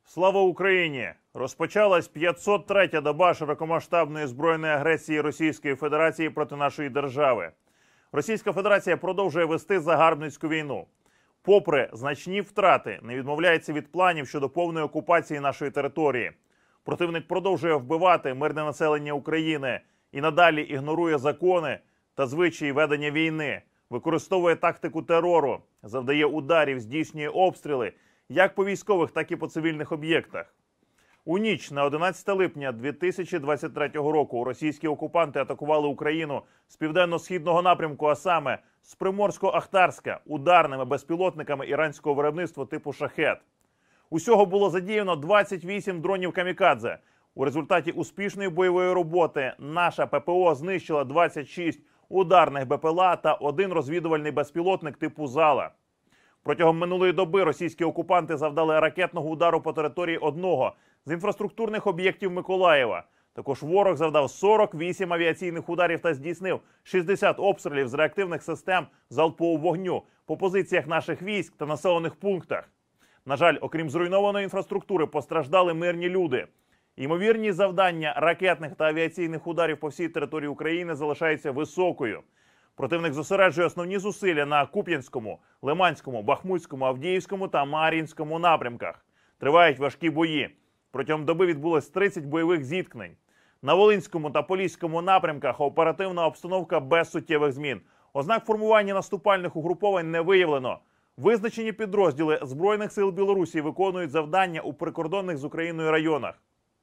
Слава Україні! Розпочалась 503-я доба широкомасштабної збройної агресії Російської Федерації проти нашої держави. Російська Федерація продовжує вести загарбницьку війну. Попри значні втрати, не відмовляється від планів щодо повної окупації нашої території. Противник продовжує вбивати мирне населення України і надалі ігнорує закони та звичаї ведення війни, використовує тактику терору, завдає ударів, здійснює обстріли як по військових, так і по цивільних об'єктах. У ніч на 11 липня 2023 року російські окупанти атакували Україну з південно-східного напрямку, а саме з Приморсько-Ахтарська ударними безпілотниками іранського виробництва типу «Шахед». Усього було задіяно 28 дронів «Камікадзе». У результаті успішної бойової роботи наша ППО знищила 26 ударних БПЛА та один розвідувальний безпілотник типу «Зала». Протягом минулої доби російські окупанти завдали ракетного удару по території одного з інфраструктурних об'єктів Миколаєва. Також ворог завдав 48 авіаційних ударів та здійснив 60 обстрілів з реактивних систем залпового вогню по позиціях наших військ та населених пунктах. На жаль, окрім зруйнованої інфраструктури, постраждали мирні люди. Ймовірність завдання ракетних та авіаційних ударів по всій території України залишається високою. Противник зосереджує основні зусилля на Куп'янському, Лиманському, Бахмутському, Авдіївському та Мар'їнському напрямках. Тривають важкі бої. Протягом доби відбулось 30 бойових зіткнень. На Волинському та Поліському напрямках оперативна обстановка без суттєвих змін. Ознак формування наступальних угруповань не виявлено. Визначені підрозділи Збройних сил Білорусі виконують завдання у прикордонних з Україною районах.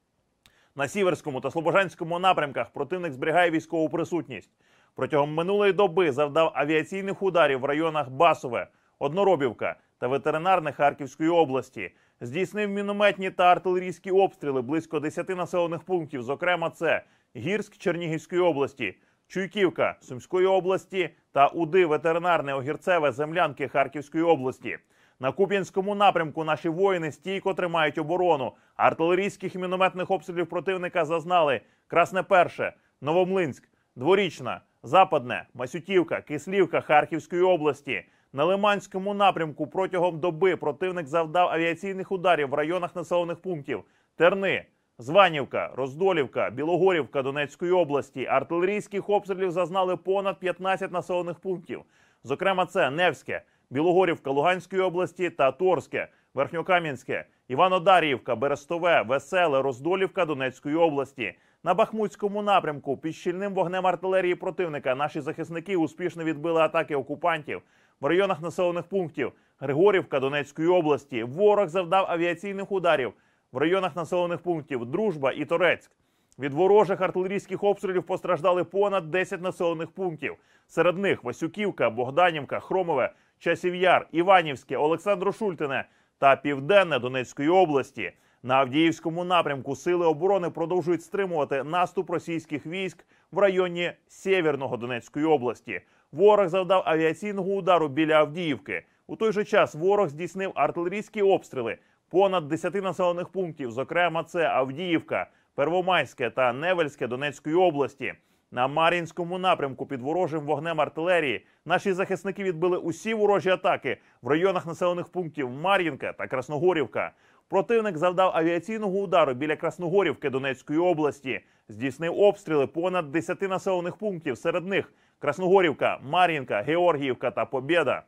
На Сіверському та Слобожанському напрямках противник зберігає військову присутність. Протягом минулої доби завдав авіаційних ударів в районах Басове, Одноробівка та ветеринарне Харківської області. Здійснив мінометні та артилерійські обстріли близько 10 населених пунктів, зокрема це Гірськ Чернігівської області, Чуйківка Сумської області та Уди ветеринарне Огірцеве Землянки Харківської області. На Куп'янському напрямку наші воїни стійко тримають оборону. Артилерійських і мінометних обстрілів противника зазнали Красне Перше, Новомлинськ, Дворічна, Западне, Масютівка, Кислівка Харківської області. На Лиманському напрямку протягом доби противник завдав авіаційних ударів в районах населених пунктів Терни, Званівка, Роздолівка, Білогорівка Донецької області. Артилерійських обстрілів зазнали понад 15 населених пунктів. Зокрема, це Невське, Білогорівка Луганської області та Торське, Верхньокам'янське, Іванодаріївка, Берестове, Веселе, Роздолівка Донецької області. На Бахмутському напрямку під щільним вогнем артилерії противника наші захисники успішно відбили атаки окупантів. В районах населених пунктів Григорівка Донецької області ворог завдав авіаційних ударів в районах населених пунктів Дружба і Торецьк. Від ворожих артилерійських обстрілів постраждали понад 10 населених пунктів. Серед них Васюківка, Богданівка, Хромове, Часів Яр, Іванівське, Олександро-Шультине та Південне Донецької області. На Авдіївському напрямку сили оборони продовжують стримувати наступ російських військ в районі Сєвєрного Донецької області. Ворог завдав авіаційного удару біля Авдіївки. У той же час ворог здійснив артилерійські обстріли понад 10 населених пунктів, зокрема це Авдіївка, Первомайське та Невельське Донецької області. На Мар'їнському напрямку під ворожим вогнем артилерії наші захисники відбили усі ворожі атаки в районах населених пунктів Мар'їнка та Красногорівка. Противник завдав авіаційного удару біля Красногорівки Донецької області. Здійснив обстріли понад 10 населених пунктів, серед них Красногорівка, Мар'їнка, Георгіївка та Побєда.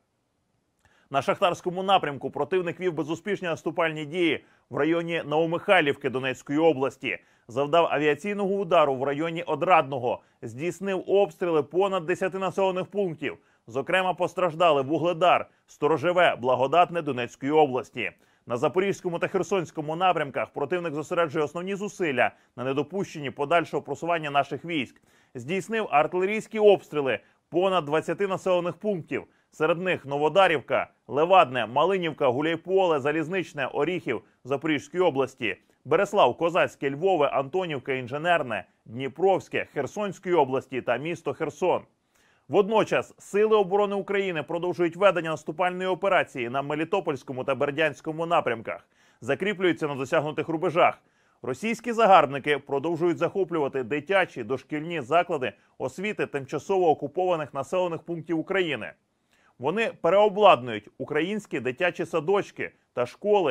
На Шахтарському напрямку противник вів безуспішні наступальні дії в районі Новомихайлівки Донецької області. Завдав авіаційного удару в районі Одрадного. Здійснив обстріли понад 10 населених пунктів. Зокрема, постраждали Вугледар, Сторожеве, Благодатне Донецької області. На Запорізькому та Херсонському напрямках противник зосереджує основні зусилля на недопущенні подальшого просування наших військ. Здійснив артилерійські обстріли понад 20 населених пунктів. Серед них Новодарівка, Левадне, Малинівка, Гуляйполе, Залізничне, Оріхів Запорізької області, Береслав, Козацьке, Львове, Антонівка, Інженерне, Дніпровське, Херсонської області та місто Херсон. Водночас Сили оборони України продовжують ведення наступальної операції на Мелітопольському та Бердянському напрямках. Закріплюються на досягнутих рубежах. Російські загарбники продовжують захоплювати дитячі, дошкільні заклади освіти тимчасово окупованих населених пунктів України. Вони переобладнують українські дитячі садочки та школи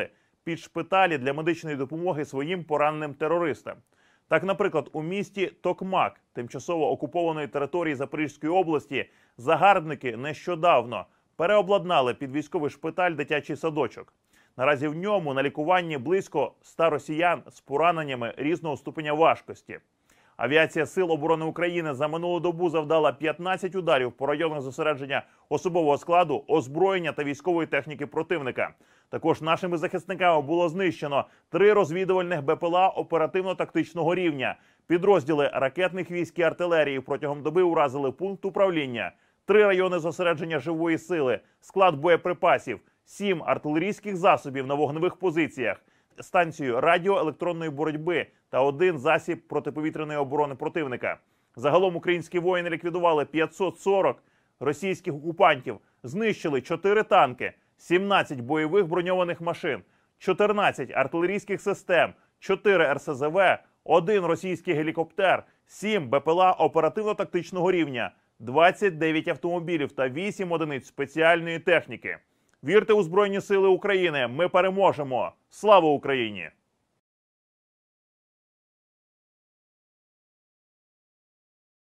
під шпиталі для медичної допомоги своїм пораненим терористам. Так, наприклад, у місті Токмак, тимчасово окупованої території Запорізької області, загарбники нещодавно переобладнали під військовий шпиталь дитячий садочок. Наразі в ньому на лікуванні близько 100 росіян з пораненнями різного ступеня важкості. Авіація Сил оборони України за минулу добу завдала 15 ударів по районах зосередження особового складу, озброєння та військової техніки противника. Також нашими захисниками було знищено 3 розвідувальних БПЛА оперативно-тактичного рівня. Підрозділи ракетних військ і артилерії протягом доби уразили пункт управління, 3 райони зосередження живої сили, склад боєприпасів, 7 артилерійських засобів на вогневих позиціях, станцію радіоелектронної боротьби та 1 засіб протиповітряної оборони противника. Загалом українські воїни ліквідували 540 російських окупантів, знищили 4 танки, 17 бойових броньованих машин, 14 артилерійських систем, 4 РСЗВ, 1 російський гелікоптер, 7 БПЛА оперативно-тактичного рівня, 29 автомобілів та 8 одиниць спеціальної техніки. Вірте у Збройні Сили України! Ми переможемо! Слава Україні!